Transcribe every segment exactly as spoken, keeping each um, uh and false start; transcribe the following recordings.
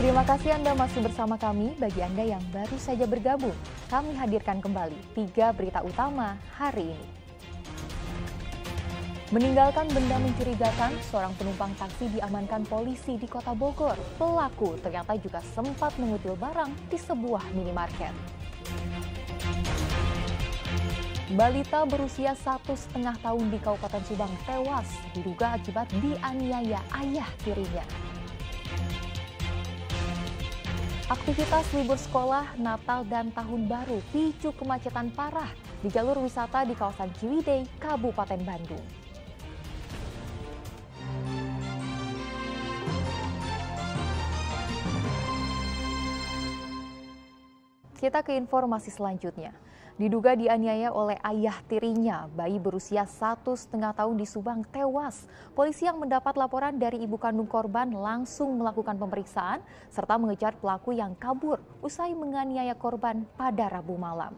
Terima kasih Anda masih bersama kami. Bagi Anda yang baru saja bergabung, kami hadirkan kembali tiga berita utama hari ini. Meninggalkan benda mencurigakan, seorang penumpang taksi diamankan polisi di Kota Bogor. Pelaku ternyata juga sempat mengutil barang di sebuah minimarket. Balita berusia satu setengah tahun di Kabupaten Subang tewas diduga akibat dianiaya ayah tirinya. Aktivitas libur sekolah, Natal, dan Tahun Baru picu kemacetan parah di jalur wisata di kawasan Ciwidey, Kabupaten Bandung. Kita ke informasi selanjutnya. Diduga dianiaya oleh ayah tirinya, bayi berusia satu setengah tahun di Subang tewas. Polisi yang mendapat laporan dari ibu kandung korban langsung melakukan pemeriksaan serta mengejar pelaku yang kabur usai menganiaya korban pada Rabu malam.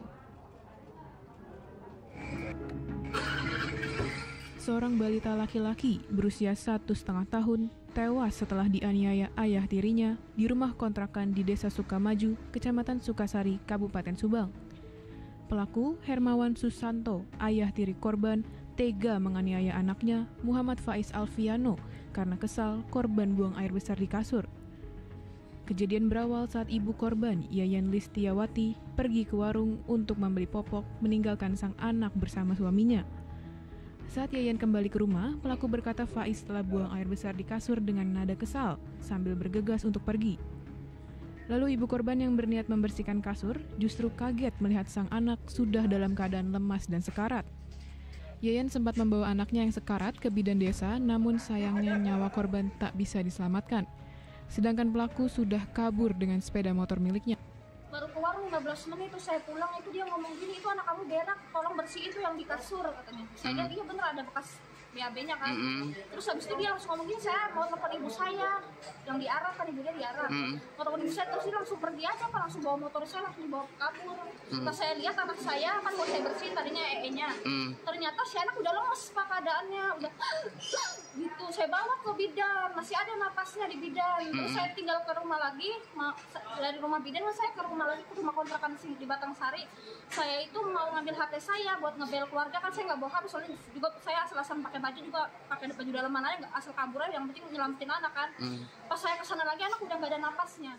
Seorang balita laki-laki berusia satu setengah tahun tewas setelah dianiaya ayah tirinya di rumah kontrakan di Desa Sukamaju, Kecamatan Sukasari, Kabupaten Subang. Pelaku, Hermawan Susanto, ayah tiri korban, tega menganiaya anaknya, Muhammad Faiz Alfiano, karena kesal korban buang air besar di kasur. Kejadian berawal saat ibu korban, Yayan Listiawati, pergi ke warung untuk membeli popok, meninggalkan sang anak bersama suaminya. Saat Yayan kembali ke rumah, pelaku berkata Faiz telah buang air besar di kasur dengan nada kesal, sambil bergegas untuk pergi. Lalu ibu korban yang berniat membersihkan kasur justru kaget melihat sang anak sudah dalam keadaan lemas dan sekarat. Yayan sempat membawa anaknya yang sekarat ke bidan desa, namun sayangnya nyawa korban tak bisa diselamatkan. Sedangkan pelaku sudah kabur dengan sepeda motor miliknya. Baru keluar lima belas menit itu saya pulang, itu dia ngomong gini, itu anak kamu berak, tolong bersih itu yang di kasur katanya. Saya lihat iya bener ada bekas B A B-nya kan. Mm-hmm. Terus habis itu dia langsung ngomong gini, saya mau telepon ibu saya yang diarah kan, ibunya diarah. Mm-hmm. Mau telepon ibu saya, terus dia langsung pergi aja Pak, langsung bawa motor saya, langsung dibawa kabur. Mm-hmm. Pas saya lihat anak saya kan mau saya bersihin tadinya E E-nya. Mm-hmm. Ternyata si anak udah lemes Pak keadaannya, udah gitu. Saya bawa ke bidan, masih ada napasnya di bidan. Terus mm-hmm. saya tinggal ke rumah lagi, dari rumah bidan saya ke rumah lagi ke rumah kontrakan di Batangsari. Saya itu mau ngambil H P saya buat ngebel keluarga kan, saya nggak bawa H P soalnya juga saya asal-asalan pakai baju juga, pakai baju dalaman aja, nggak asal kabur aja, yang penting nyelamatin anak kan. Hmm. Pas saya kesana lagi anak udah nggak ada napasnya.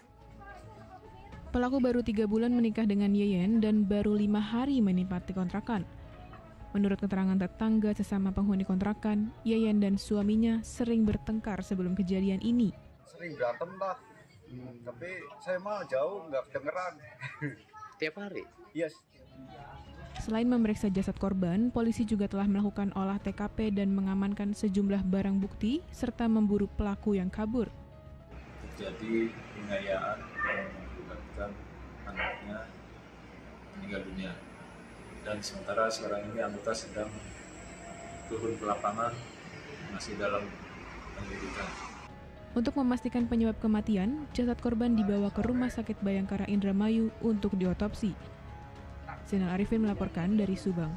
Pelaku baru tiga bulan menikah dengan Yeyen dan baru lima hari menempati kontrakan. Menurut keterangan tetangga sesama penghuni kontrakan, Yeyen dan suaminya sering bertengkar sebelum kejadian ini. Sering berantem lah, hmm, tapi saya mah jauh nggak kedengeran. Tiap hari? Yes. Selain memeriksa jasad korban, polisi juga telah melakukan olah T K P dan mengamankan sejumlah barang bukti serta memburu pelaku yang kabur. Terjadi penganiayaan yang mengakibatkan anaknya meninggal dunia. Dan sementara sekarang ini anggota sedang turun ke lapangan, masih dalam penyelidikan. Untuk memastikan penyebab kematian, jasad korban dibawa ke Rumah Sakit Bayangkara Indramayu untuk diotopsi. Zainal Arifin melaporkan dari Subang.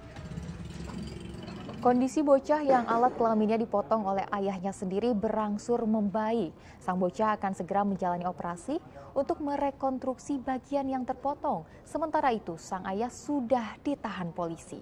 Kondisi bocah yang alat kelaminnya dipotong oleh ayahnya sendiri berangsur membaik. Sang bocah akan segera menjalani operasi untuk merekonstruksi bagian yang terpotong. Sementara itu, sang ayah sudah ditahan polisi.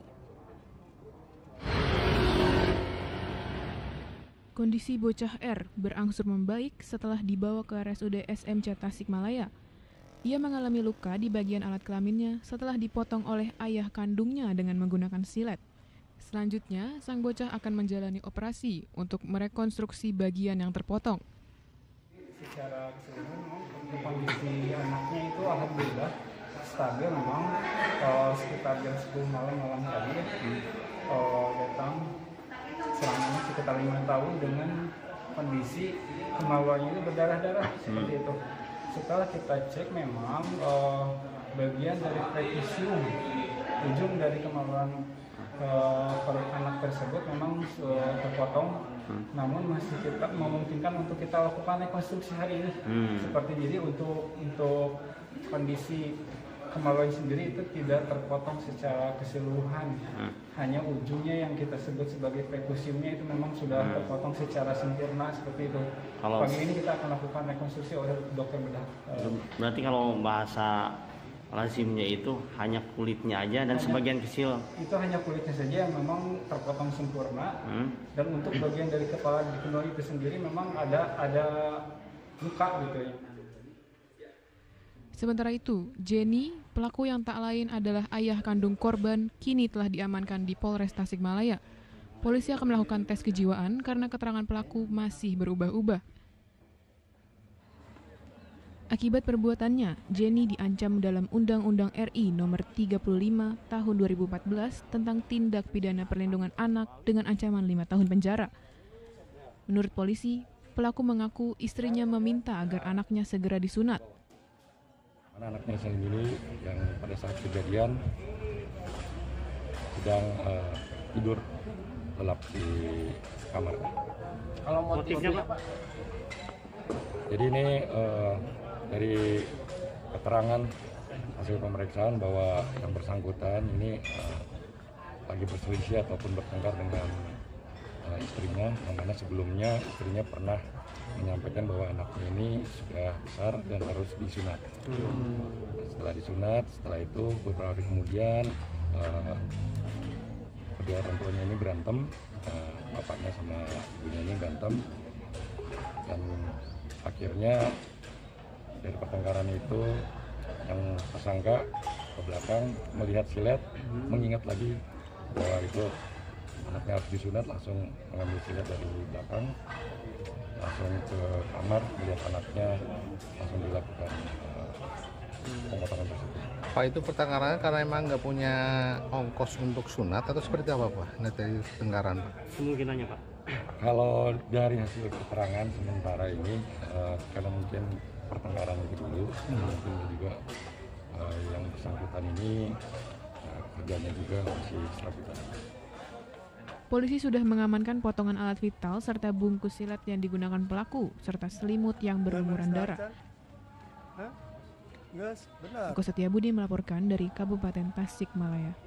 Kondisi bocah R berangsur membaik setelah dibawa ke R S U D S M C Tasikmalaya. Ia mengalami luka di bagian alat kelaminnya setelah dipotong oleh ayah kandungnya dengan menggunakan silet. Selanjutnya, sang bocah akan menjalani operasi untuk merekonstruksi bagian yang terpotong. Secara keseluruhan, kondisi anaknya itu alhamdulillah stabil memang. Uh, sekitar jam sepuluh malam malam tadi uh, datang selama sekitar lima tahun dengan kondisi kemaluannya itu berdarah-darah seperti itu. Setelah kita cek memang uh, bagian dari prepisium ujung dari kemaluan uh, anak tersebut memang uh, terpotong, hmm. namun masih kita memungkinkan untuk kita lakukan rekonstruksi hari ini. Hmm. Seperti jadi untuk untuk kondisi kemaluan sendiri itu tidak terpotong secara keseluruhan, hmm. hanya ujungnya yang kita sebut sebagai pekusiumnya itu memang sudah hmm. terpotong secara sempurna seperti itu. Kalau pagi ini kita akan lakukan rekonstruksi oleh dokter bedah. Berarti kalau bahasa lazimnya itu hanya kulitnya aja dan hanya, sebagian kecil. Itu hanya kulitnya saja yang memang terpotong sempurna. Hmm. Dan untuk bagian dari kepala dikenal itu sendiri memang ada ada luka gitu ya. Sementara itu, Jenny, pelaku yang tak lain adalah ayah kandung korban, kini telah diamankan di Polres Tasikmalaya. Polisi akan melakukan tes kejiwaan karena keterangan pelaku masih berubah-ubah. Akibat perbuatannya, Jenny diancam dalam Undang-Undang R I Nomor tiga puluh lima Tahun dua ribu empat belas tentang tindak pidana perlindungan anak dengan ancaman lima tahun penjara. Menurut polisi, pelaku mengaku istrinya meminta agar anaknya segera disunat. Anaknya sendiri yang pada saat kejadian sedang uh, tidur lelap di kamar. Kalau motifnya Pak? Jadi ini uh, dari keterangan hasil pemeriksaan bahwa yang bersangkutan ini uh, lagi berselisih ataupun bertengkar dengan uh, istrinya, yang mana sebelumnya istrinya pernah menyampaikan bahwa anaknya ini sudah besar dan harus disunat. Hmm. Setelah disunat, setelah itu beberapa hari kemudian uh, kedua orang tuanya ini berantem, uh, bapaknya sama ibunya ini berantem, dan akhirnya dari pertengkaran itu yang tersangka ke belakang melihat silet, hmm. mengingat lagi bahwa itu anaknya harus disunat, langsung mengambil silet dari belakang, langsung ke kamar melihat anaknya, langsung dilakukan uh, pemotongan tersebut. Pak, itu pertengkarannya karena emang nggak punya ongkos untuk sunat atau seperti apa Pak? Nah, dari pertengkaran Pak? Kemungkinannya Pak? Kalau dari hasil keterangan sementara ini, uh, karena mungkin pertengkaran itu dulu, hmm. mungkin juga uh, yang bersangkutan ini uh, kerjanya juga masih serabutan. Polisi sudah mengamankan potongan alat vital serta bungkus silet yang digunakan pelaku, serta selimut yang berlumuran darah. Eko Setiabudi melaporkan dari Kabupaten Tasikmalaya.